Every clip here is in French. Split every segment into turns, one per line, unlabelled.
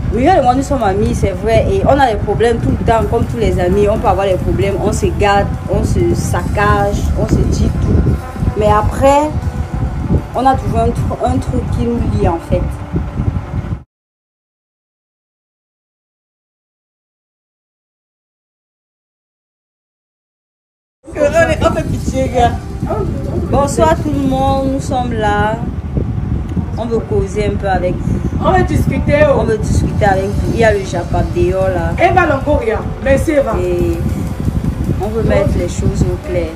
Muriel et moi, nous sommes amis, c'est vrai. Et on a des problèmes tout le temps, comme tous les amis. On peut avoir des problèmes, on se garde, on se saccage, on se dit tout. Mais après, on a toujours un truc qui nous lie en fait. On fait pitié, gars. Bonsoir tout le monde, nous sommes là. On veut causer un peu avec vous.
On veut discuter.
On veut discuter avec vous. Il y a le Japap dehors là.
Eva Longoria. Merci Eva.
Et on veut mettre les choses au clair.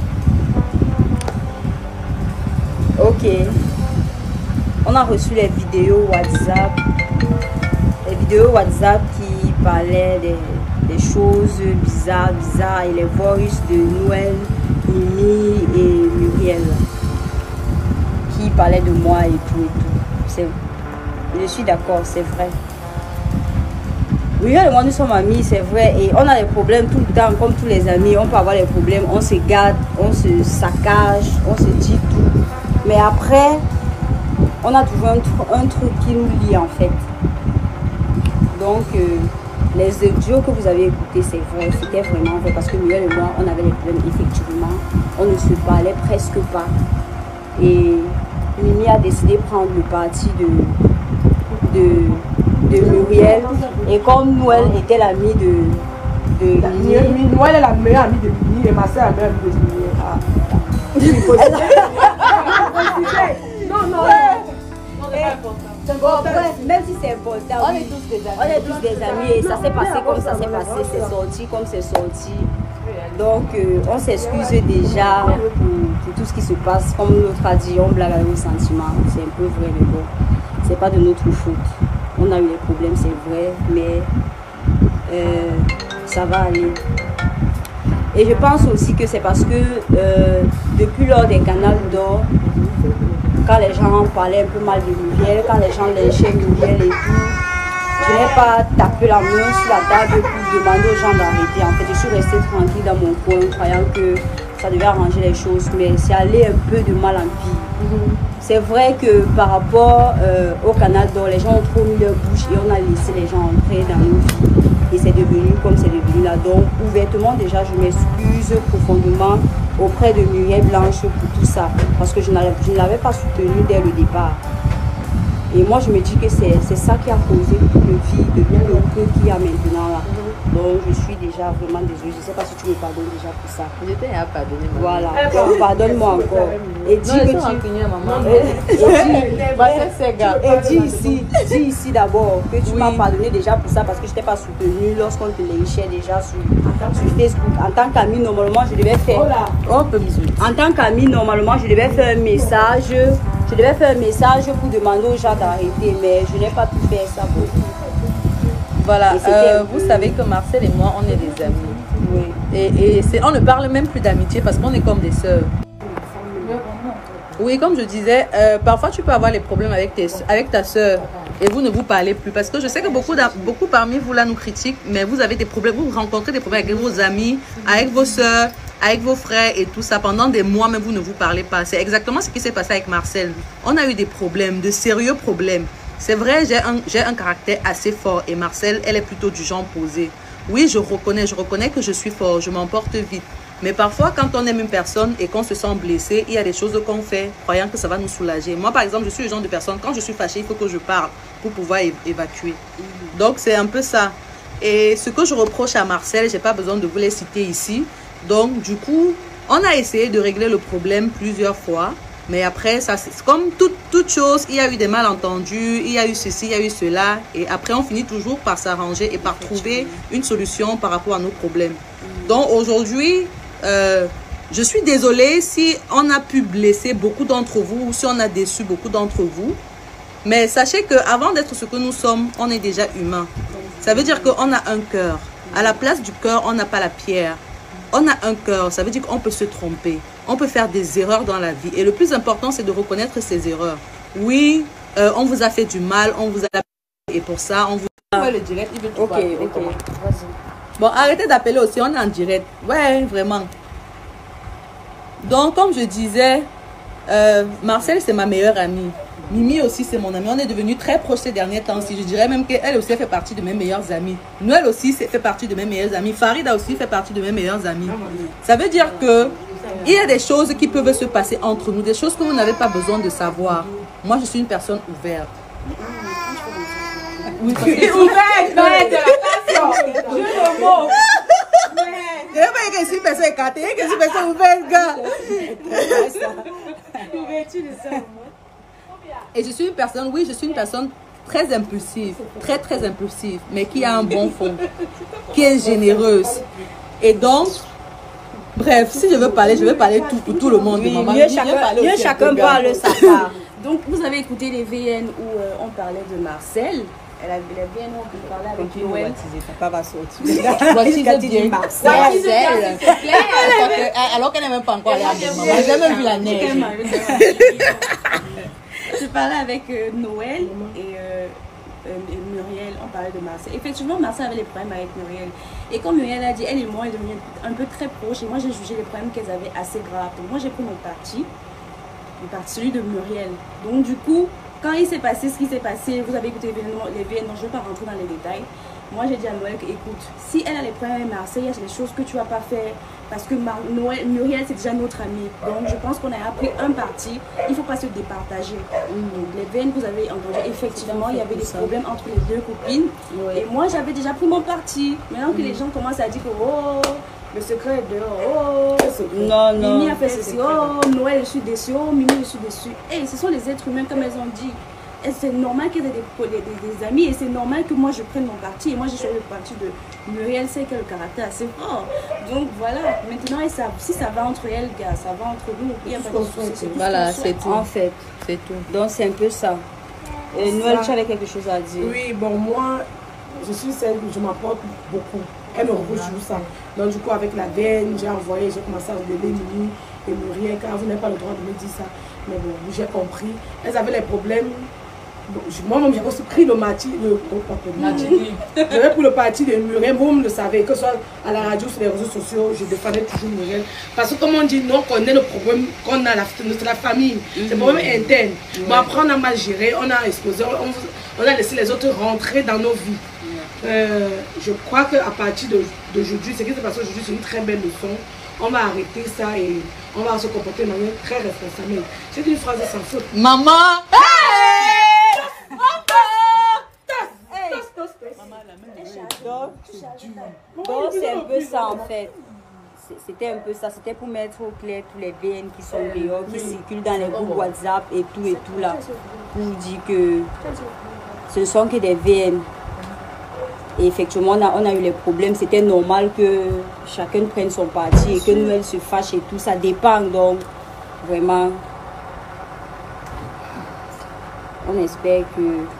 Ok. On a reçu les vidéos WhatsApp. Les vidéos WhatsApp qui parlaient des choses bizarres et les voices de Noël, Mimi et Muriel qui parlaient de moi et tout. Je suis d'accord, c'est vrai. Muriel et moi, nous sommes amis, c'est vrai. Et on a des problèmes tout le temps, comme tous les amis. On peut avoir des problèmes, on se garde, on se saccage, on se dit tout. Mais après, on a toujours un truc qui nous lie en fait. Donc, les audios que vous avez écoutés, c'est vrai, c'était vraiment vrai. Parce que Muriel et moi, on avait des problèmes, effectivement. On ne se parlait presque pas. Et Mimi a décidé de prendre le parti de Muriel. Et comme Noël était l'ami de Mimi.
Noël est la meilleure amie de Mimi et ma soeur est la meilleure amie de Mimi. Non.
Même si c'est important, on est tous des amis. On est tous des amis et ça s'est passé comme ça s'est passé, c'est sorti comme c'est sorti. Donc on s'excuse déjà pour tout ce qui se passe. Comme l'autre a dit, on blague avec nos sentiments. C'est un peu vrai, mais bon, c'est pas de notre faute. On a eu des problèmes, c'est vrai, mais ça va aller. Et je pense aussi que c'est parce que depuis lors des canaux d'or, quand les gens parlaient un peu mal de Muriel, quand les gens lynchaient Muriel et tout, je n'ai pas tapé la main sur la table pour demander aux gens d'arrêter. En fait, je suis restée tranquille dans mon coin, croyant que ça devait arranger les choses, mais c'est allé un peu de mal en pire. C'est vrai que par rapport au canal d'or, les gens ont trop mis leur bouche et on a laissé les gens entrer dans nos vies. Et c'est devenu comme c'est devenu là. Donc, ouvertement, déjà, je m'excuse profondément auprès de Muriel Blanche pour tout ça. Parce que je ne l'avais pas soutenu dès le départ. Et moi, je me dis que c'est ça qui a causé tout le vide, tout le peu qu'il y a maintenant là. Donc, je suis déjà vraiment désolée. Je ne sais pas si tu me pardonnes déjà pour ça.
Je t'ai pardonné.
Voilà. Donc, pardonne-moi encore. Et dis que dis ici d'abord que tu m'as pardonné déjà pour ça parce que je t'ai pas soutenu lorsqu'on te lynchait déjà sur Facebook. En tant qu'ami, normalement, je devais faire. En tant qu'ami, normalement, je devais faire un message. Je devais faire un message pour demander aux gens d'arrêter, mais je n'ai pas pu faire ça pour vous.
Voilà, vous savez que Marcel et moi, on est des amis. Oui. Et on ne parle même plus d'amitié parce qu'on est comme des sœurs. Oui, comme je disais, parfois tu peux avoir les problèmes avec ta sœur et vous ne vous parlez plus. Parce que je sais que beaucoup parmi vous là nous critiquent, mais vous avez des problèmes, vous rencontrez des problèmes avec vos amis, avec vos sœurs, avec vos frères et tout ça. Pendant des mois, même vous ne vous parlez pas. C'est exactement ce qui s'est passé avec Marcel. On a eu des problèmes, de sérieux problèmes. C'est vrai, j'ai un caractère assez fort et Marcel, elle est plutôt du genre posé. Oui, je reconnais que je suis fort, je m'emporte vite. Mais parfois, quand on aime une personne et qu'on se sent blessé, il y a des choses qu'on fait croyant que ça va nous soulager. Moi, par exemple, je suis le genre de personne, quand je suis fâchée, il faut que je parle pour pouvoir évacuer. Donc, c'est un peu ça. Et ce que je reproche à Marcel, je n'ai pas besoin de vous les citer ici. Donc, du coup, on a essayé de régler le problème plusieurs fois. Mais après, ça, c'est comme toute chose, il y a eu des malentendus, il y a eu ceci, il y a eu cela. Et après, on finit toujours par s'arranger et par trouver une solution par rapport à nos problèmes. Donc, aujourd'hui, je suis désolée si on a pu blesser beaucoup d'entre vous ou si on a déçu beaucoup d'entre vous. Mais sachez qu'avant d'être ce que nous sommes, on est déjà humain. Ça veut dire qu'on a un cœur. À la place du cœur, on n'a pas la pierre. On a un cœur, ça veut dire qu'on peut se tromper. On peut faire des erreurs dans la vie. Et le plus important, c'est de reconnaître ces erreurs. Oui, on vous a fait du mal, on vous a... Et pour ça, on vous...
Le direct, il veut tout parler. Ok, vas-y.
Bon, arrêtez d'appeler aussi, on est en direct. Ouais, vraiment. Donc, comme je disais, Marcel, c'est ma meilleure amie. Mimi aussi, c'est mon amie. On est devenus très proches ces derniers temps. Je dirais même qu'elle aussi fait partie de mes meilleures amies. Noël aussi fait partie de mes meilleures amies. Farida aussi fait partie de mes meilleures amies. Ça veut dire que il y a des choses qui peuvent se passer entre nous, des choses que vous n'avez pas besoin de savoir. Moi, je suis une personne ouverte.
Oui, ouverte, attention. Dieu le mot.
Je ne veux pas que je suis une personne écartée, que je suis une personne ouverte, gars. Et je suis une personne, oui, je suis une personne très impulsive, très très impulsive, mais qui a un bon fond, qui est généreuse. Et donc, bref, si je veux parler tout pour tout le monde.
Oui,
maman.
Mieux chacun parle sa part.
Donc, vous avez écouté les VN où on parlait de Marcel. Elle avait les VN où on parlait avec Noël.
Papa va sortir. Voici bien Marcel. Alors qu'elle n'est même pas encore allée avec maman. J'ai même vu la neige.
Je parlais avec Noël et Muriel, on parlait de Marcel. Effectivement, Marcel avait des problèmes avec Muriel. Et comme Muriel a dit, elle et moi, elles devenaient un peu très proches. Et moi, j'ai jugé les problèmes qu'elles avaient assez graves. Donc, moi, j'ai pris mon parti. Le parti, celui de Muriel. Donc, du coup, quand il s'est passé ce qui s'est passé, vous avez écouté les VN, donc je ne vais pas rentrer dans les détails. Moi, j'ai dit à Noël que, écoute, si elle a les problèmes avec Marcel, il y a des choses que tu ne vas pas faire. Parce que Muriel, c'est déjà notre amie. Donc, je pense qu'on a appris un parti. Il ne faut pas se départager. Donc, les VN que vous avez entendu, effectivement, il y avait des problèmes entre les deux copines. Et moi, j'avais déjà pris mon parti. Maintenant que les gens commencent à dire que, oh, le secret est dehors, oh,
non,
Mimi a fait ceci, oh, Noël, je suis déçue, oh, Mimi, je suis déçue. Et ce sont les êtres humains, comme elles ont dit. C'est normal qu'il y ait des amis et c'est normal que moi je prenne mon parti. Et moi j'ai choisi le parti de Muriel, c'est qu'elle a le caractère assez fort. Donc voilà, maintenant si ça va entre elles, gars, ça va entre nous. Il n'y a pas de souci.
Voilà, c'est tout.
En fait,
c'est tout.
Donc c'est un peu ça. Noël, tu avais quelque chose à dire?
Oui, bon, moi, je suis celle que je m'apporte beaucoup. Elle me reproche toujours ça. Donc du coup, avec la veine, j'ai commencé à regarder Mimi et Muriel, car vous n'avez pas le droit de me dire ça. Mais bon, j'ai compris. Elles avaient les problèmes. Moi-même, j'ai aussi pris le parti j'avais pris le parti de Muriel, vous le savez, que ce soit à la radio, sur les réseaux sociaux, je défendais toujours Muriel. Parce que comme on dit, non, on connaît le problème qu'on a, c'est la famille, c'est un problème interne. Bon, après, on a mal géré, on a exposé, on a laissé les autres rentrer dans nos vies. Je crois qu'à partir d'aujourd'hui, ce qui s'est passé aujourd'hui, c'est une très belle leçon. On va arrêter ça et on va se comporter de manière très responsable. C'est une phrase sans faute.
Maman!
Donc c'est un peu ça en fait. C'était un peu ça. C'était pour mettre au clair tous les VN qui sont dehors, qui circulent dans les groupes WhatsApp et tout là. Pour dire que ce ne sont que des VN. Et effectivement, on a eu les problèmes. C'était normal que chacun prenne son parti et que Noël se fâche et tout. Ça dépend. Donc, vraiment, on espère que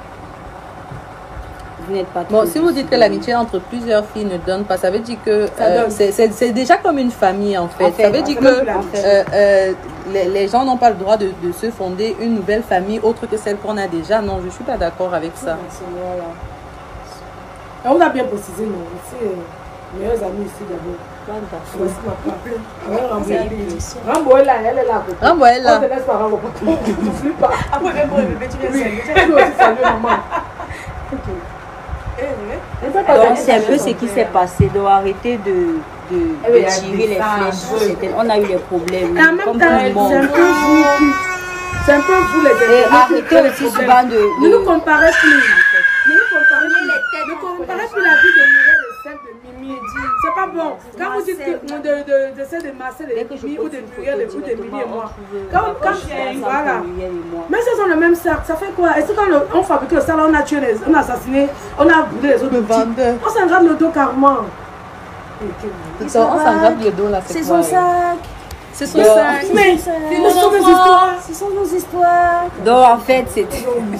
vous n'êtes pas...
Bon, si vous dites que l'amitié entre plusieurs filles ne donne pas, ça veut dire que c'est déjà comme une famille en fait. Ça veut dire que les gens n'ont pas le droit de se fonder une nouvelle famille autre que celle qu'on a déjà. Non, je ne suis pas d'accord avec ça.
Voilà.
On a bien précisé, non, c'est meilleurs amis ici d'abord. Rambo est là, elle est là.
Rambo est là.
On te laisse pas Rambo. N'oublie pas. Après, même pour le bébé, tu viens saluer. Tu dois aussi saluer maman.
Donc c'est un peu ce qui s'est passé. Donc arrêtez de tirer les flèches. On a eu des problèmes. Comme tout le monde.
C'est un peu vous les
et arrêtez aussi souvent de...
Ne nous comparez plus. Ne comparez plus la vie de Muriel et celle de Mimi et Dine. C'est pas bon. Quand vous dites de celle de Marcel et Mimi ou de Muriel ou de Mimi et moi. Voilà. Mais ce sont le même sac. Ça fait quoi? Est-ce que quand on fabrique le sac, on a tué on a assassiné, on a brûlé les autres vendeurs. On s'engrappe le dos carrément.
On s'engrappe le dos là.
C'est son sac.
C'est son sac.
Mais ce sont nos histoires.
Ce sont nos histoires.
Donc en fait, c'était...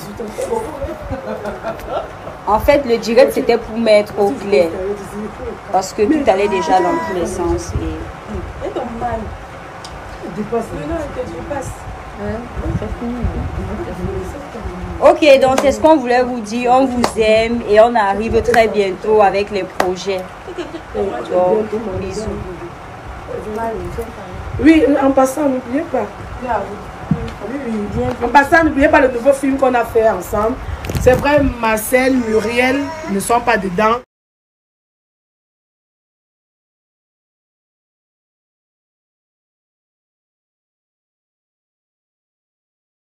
En fait, le direct, c'était pour mettre au clair. Parce que tout allait déjà dans tous les sens.
Et ton mal.
Ok, donc c'est ce qu'on voulait vous dire. On vous aime et on arrive très bientôt avec les projets. Donc, bisous.
Oui, en passant, n'oubliez pas. Oui, oui. En passant, n'oubliez pas le nouveau film qu'on a fait ensemble. C'est vrai, Marcel, Muriel ne sont pas dedans.